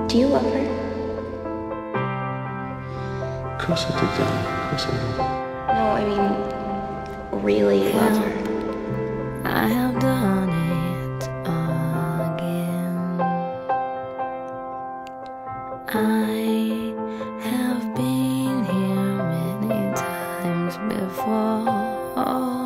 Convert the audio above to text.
Do you love her? Of course I do, darling. Of course I do. No, I mean, really love her. I have done it again. I have been here many times before.